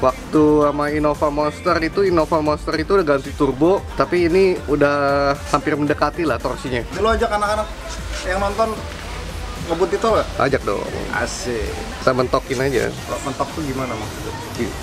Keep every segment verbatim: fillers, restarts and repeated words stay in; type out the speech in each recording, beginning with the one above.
Waktu sama Innova Monster itu, Innova Monster itu udah ganti turbo, tapi ini udah hampir mendekati lah torsinya. Lo ajak anak-anak yang nonton ngebut itu nggak? Ajak dong. Asik. Kita mentokin aja. Kalau mentok tuh gimana maksudnya?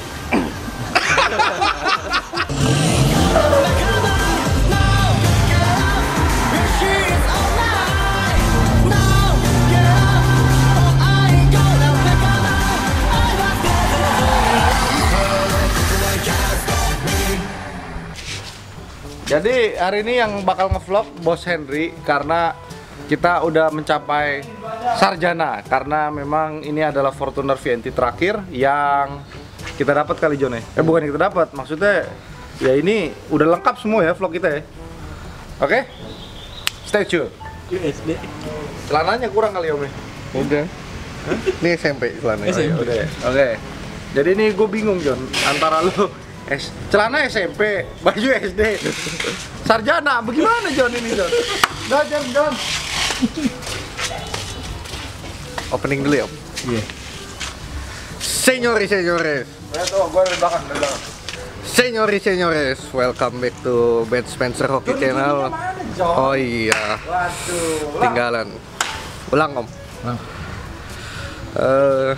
Jadi hari ini yang bakal ngevlog Bos Henry karena kita udah mencapai sarjana, karena memang ini adalah Fortuner V N T terakhir yang kita dapat kali John ya. Eh bukan yang kita dapat, maksudnya ya ini udah lengkap semua ya vlog kita ya. Oke? Stay tune. U S B. Celananya kurang kali Om ya? Udah. Ini S M P celananya. Oh, ya, udah ya. Oke. Jadi ini gue bingung John, antara lu S, celana S M P, baju S D, sarjana, bagaimana John ini John? Nggak John, John. Opening dulu ya, Om. Iya. Senyori senyores. Ya tuh, gue dari belakang, dari belakang. Senyori senyores, welcome back to Ben Spencer Hockey Channel. Oh iya, Waduh. tinggalan. Ulang Om. Ulang. Eh,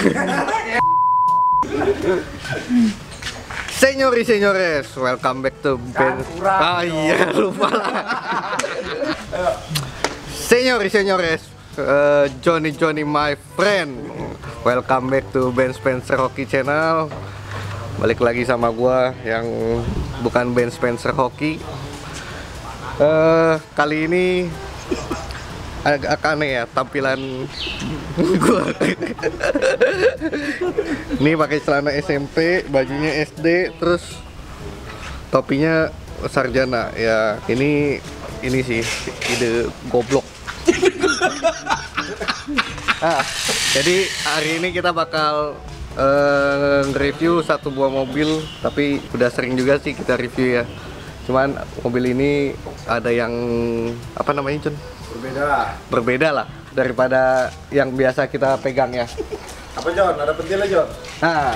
Senyori senyores, welcome back to Ben. Ah iya, lupa lah. Senyori senyores, eh, Johnny Johnny my friend, welcome back to Ben Spencer Hockey Channel. Balik lagi sama gua yang bukan Ben Spencer Hockey. Eh, kali ini agak aneh ya tampilan gua. Ini pakai celana S M P, bajunya S D, terus topinya sarjana. Ya, ini ini sih ide goblok. Nah, jadi hari ini kita bakal uh, nge-review satu buah mobil, tapi udah sering juga sih kita review ya. Cuman mobil ini ada yang apa namanya, Cun? Berbeda lah. Berbeda lah daripada yang biasa kita pegang ya. Apa John? Ada pentilnya John? Nah,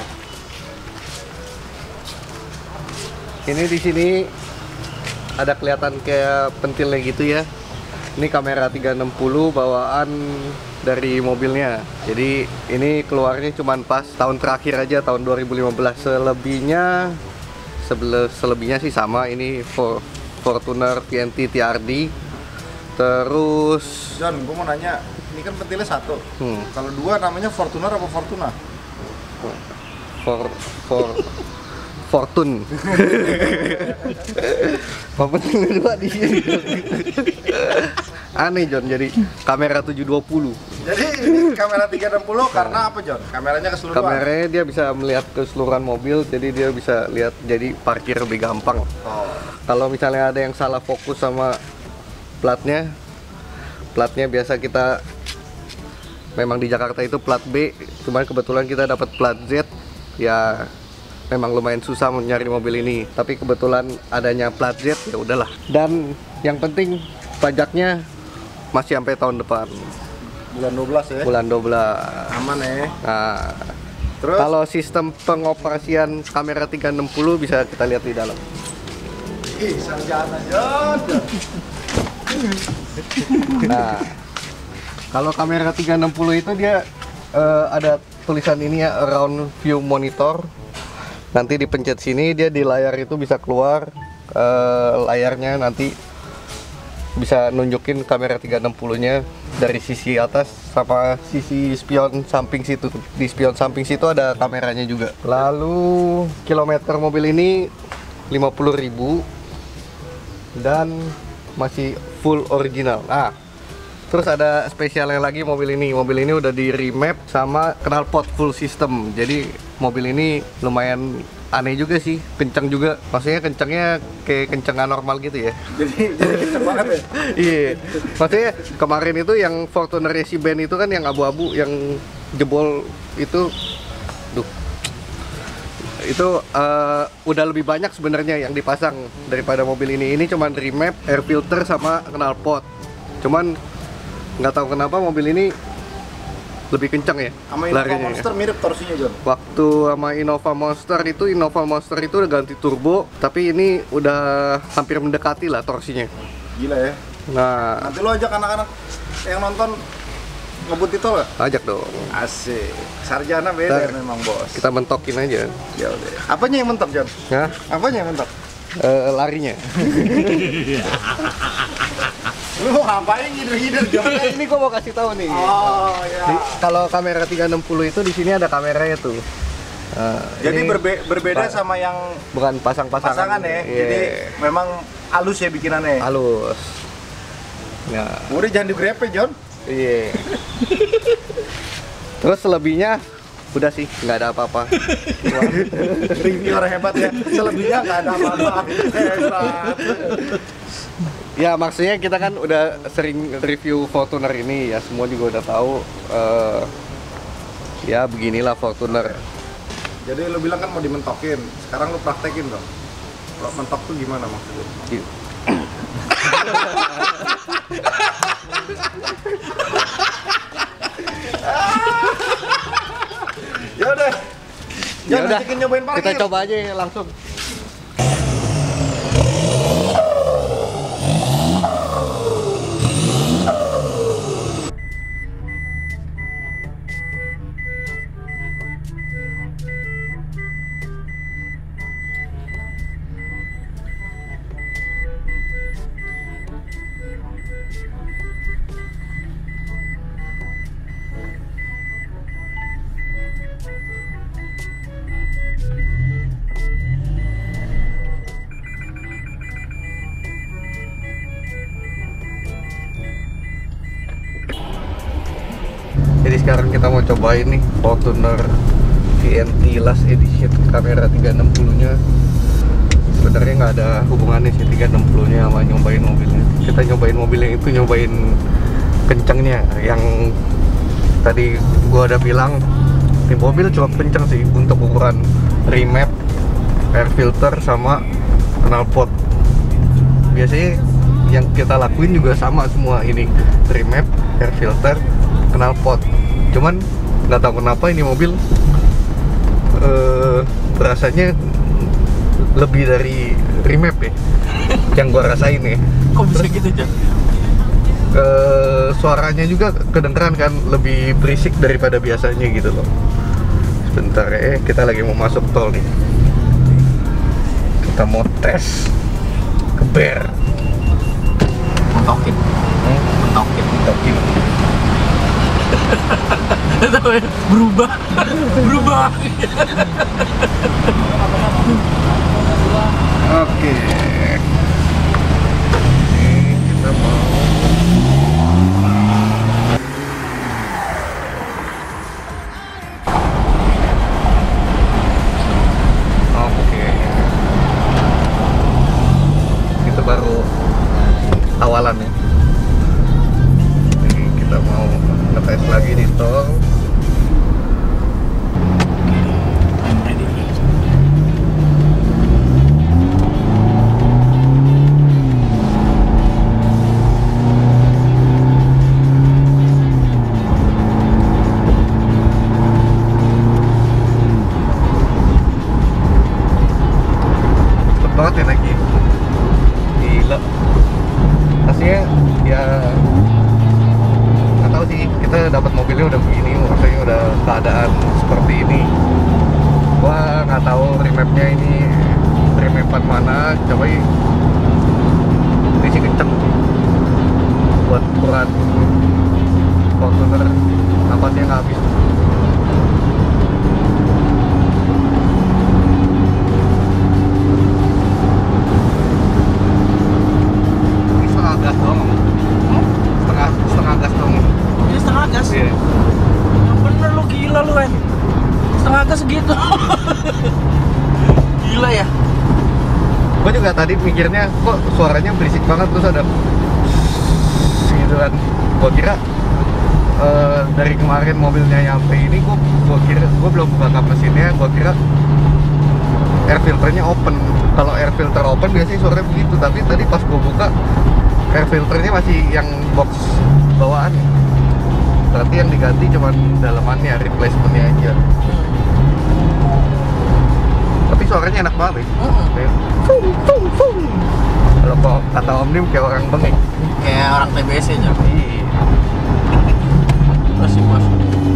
ini di sini ada kelihatan kayak pentilnya gitu ya. Ini kamera tiga enam nol bawaan dari mobilnya. Jadi ini keluarnya cuman pas tahun terakhir aja, tahun dua ribu lima belas. Selebihnya sebele, selebihnya sih sama. Ini for, Fortuner V N T T R D. Terus John, gue mau nanya, ini kan pentilnya satu. Hmm. Kalau dua namanya Fortuner apa Fortuna? For for Fortune. Apa penting dua di sini? Aneh John, jadi kamera tujuh dua puluh. Jadi ini kamera tiga enam nol karena apa John? Kameranya keseluruhan? Kameranya dia bisa melihat keseluruhan mobil, jadi dia bisa lihat, jadi parkir lebih gampang. Oh. Kalau misalnya ada yang salah fokus sama platnya, platnya biasa kita memang di Jakarta itu plat B, cuman kebetulan kita dapat plat Z, ya memang lumayan susah nyari mobil ini. Tapi kebetulan adanya plat Z, ya udahlah. Dan yang penting pajaknya masih sampai tahun depan. Bulan dua belas ya? Bulan dua belas. Aman ya? Nah, terus? kalau sistem pengoperasian kamera tiga enam nol bisa kita lihat di dalam. Ih, sarjana John. Nah, kalau kamera tiga enam nol itu dia uh, ada tulisan ini ya, around view monitor. Nanti dipencet sini, dia di layar itu bisa keluar uh, layarnya, nanti bisa nunjukin kamera tiga enam nol-nya dari sisi atas sama sisi spion samping situ. Di spion samping situ ada kameranya juga. Lalu kilometer mobil ini lima puluh ribu dan masih full original. Nah, terus ada spesialnya lagi mobil ini. Mobil ini udah di remap sama knalpot full system. Jadi mobil ini lumayan aneh juga sih, kencang juga. Maksudnya kencangnya kayak kencangan normal gitu ya. Jadi jadi kenceng banget ya? Iya. Maksudnya kemarin itu yang Fortuner si Ben itu kan yang abu-abu, yang jebol itu, duh. Itu uh, udah lebih banyak sebenarnya yang dipasang daripada mobil ini. Ini cuman remap, air filter sama knalpot. Cuman nggak tahu kenapa mobil ini lebih kencang ya Sama Innova larinya. Monster mirip torsinya, John. Waktu sama Innova Monster itu Innova Monster itu udah ganti turbo, tapi ini udah hampir mendekati lah torsinya. Gila ya. Nah, Nanti lo ajak anak-anak yang nonton ngebut itu lah. ajak dong. Asik. Sarjana beda Ntar memang, Bos. Kita mentokin aja. Ya udah. Apanya yang mentok, John? Nah, Apanya yang mentok? eh, larinya. Lu mau ngapain ngider-ngider, John? Ini gua mau kasih tahu nih. Oh, ya. Di- kalau kamera tiga enam puluh itu di sini ada kameranya tuh. Nah, Jadi ini berbe- berbeda pa- sama yang bukan pasang-pasangan. pasangan ya. Iya. Jadi memang halus ya bikinannya. halus. Nah, Udah jangan digrepe, John. iya. Terus selebihnya udah sih, nggak ada apa-apa. Review orang hebat ya. Selebihnya nggak ada apa-apa. Hebat. Ya maksudnya kita kan udah sering review Fortuner ini ya, semua juga udah tahu. eh, ya beginilah Fortuner. Jadi lu bilang kan mau dimentokin. Sekarang lu praktekin dong. Kalau mentok tuh gimana maksudnya? Ya udah. Ya Jangan udah, ajakin nyobain parkir. kita coba aja langsung. Jadi sekarang kita mau cobain nih Fortuner V N T Last Edition kamera tiga enam puluh nya. Sebenarnya nggak ada hubungannya sih tiga enam puluh nya sama nyobain mobilnya. Kita nyobain mobilnya itu nyobain kencangnya. Yang tadi gua udah bilang di mobil cukup kencang sih untuk ukuran remap, air filter sama knalpot. Biasanya yang kita lakuin juga sama semua ini, remap, air filter, knalpot. Cuman nggak tahu kenapa ini mobil eh, rasanya lebih dari remap ya yang gua rasain ya. Kok bisa gitu, John? Eh, suaranya juga kedengeran kan lebih berisik daripada biasanya gitu loh. Sebentar ya, kita lagi mau masuk tol nih. Kita mau tes keber. Mentokin, Hmm? mentokin. Mentokin. Tahu ya? Berubah, berubah. Oke. Ini kita mau Oke. Itu baru awalan ya. Ini kita mau ngetes lagi di tol. I'm ready. Cepet banget ya naiknya. Gila. Pastinya ya nggak tahu sih, kita dapat mobilnya udah begini, maksudnya udah keadaan seperti ini. Gua nggak tahu remapnya ini remapan mana, coba ini sih kenceng buat ukuran Fortuner, napasnya nggak habis. Ini setengah gas doang, setengah setengah gas doang. Ini setengah gas. Iya. Yang bener lu, gila lu kan. Setengah gas segitu. Gila ya. Gue juga tadi mikirnya kok suaranya berisik banget, terus ada gitu kan. Gue kira eh, dari kemarin mobilnya nyampe ini, gue gue kira gue belum buka kap mesinnya, gue kira air filternya open. Kalau air filter open biasanya suaranya begitu, tapi tadi pas gue buka air filternya masih yang box bawaan. Berarti yang diganti cuma dalamannya, replacementnya aja. Tapi suaranya enak banget ya. Kayak fung fung fung. Kalau kok kata Om Dim kayak orang bengek. Kayak orang T B S aja. Iya. Terus sih bos.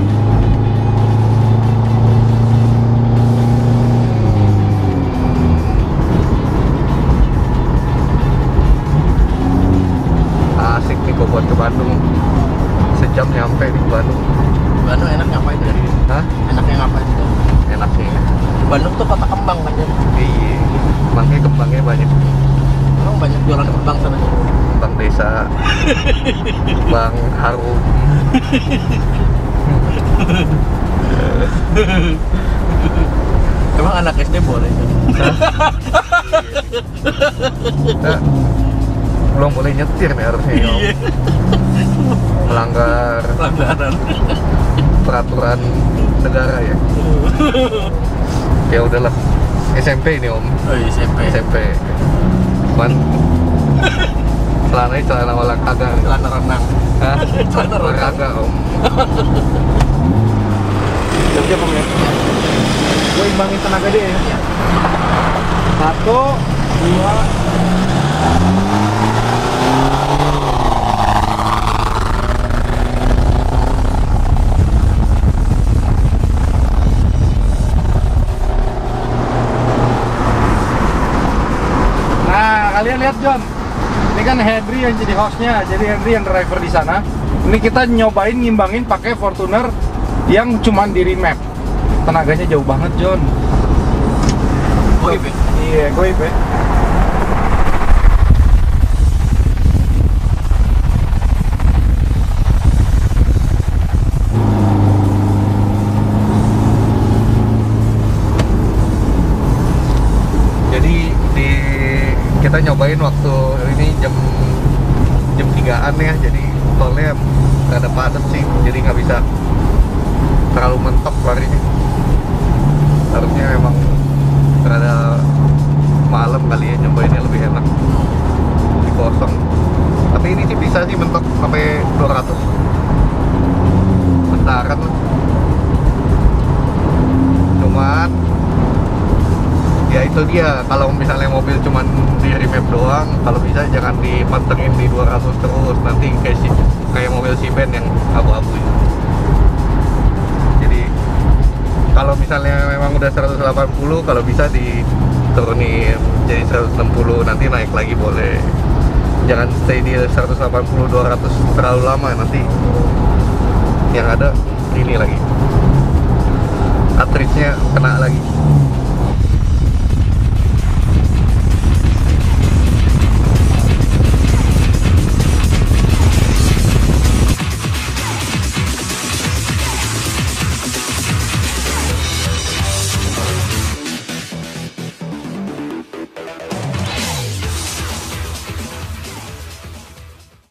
Asik nih kok buat ke Bandung. Sejam nyampe di Bandung. Bandung enak ngapain ya? Hah? Enaknya ngapain tuh? Enak sih. Bandung tuh kota kembang kan ya? Iya. Makanya kembangnya banyak. Emang banyak jualan kembang sana. Kembang desa. Kembang harum. Emang anak S D boleh kan? Kita belum boleh nyetir nih harusnya ya. Om. Melanggar Pelanggaran. peraturan negara ya. Ya udahlah. S M P ini Om. Oh iya, S M P. S M P. Cuman celananya celana olahraga. Celana renang. Hah? Celana renang. Olahraga Om. Siap-siap Om ya. Gue imbangin tenaga dia ya. Satu, dua. Nah, kalian lihat John. Ini kan Henry yang jadi hostnya, jadi Henry yang driver di sana. Ini kita nyobain ngimbangin pakai Fortuner yang cuman di remap. Tenaganya jauh banget John. Goib ya? Iya, goib ya. Jadi di kita nyobain waktu ini jam jam tigaan ya, jadi tolnya rada padat sih, jadi nggak bisa terlalu mentok larinya. Harusnya memang rada malam kali ya nyobainnya lebih enak di kosong. Tapi ini sih bisa sih mentok sampai dua ratus. Bentaran lah. Cuman ya itu dia, kalau misalnya mobil cuman di remap doang, kalau bisa jangan dipantengin di dua ratus terus, nanti kayak si, kayak mobil si-Ben yang abu-abu itu. Jadi kalau misalnya memang udah seratus delapan puluh, kalau bisa diturunin jadi seratus enam puluh, nanti naik lagi boleh. Jangan stay di seratus delapan puluh dua ratus terlalu lama, nanti yang ada ini lagi, cartridge-nya kena lagi.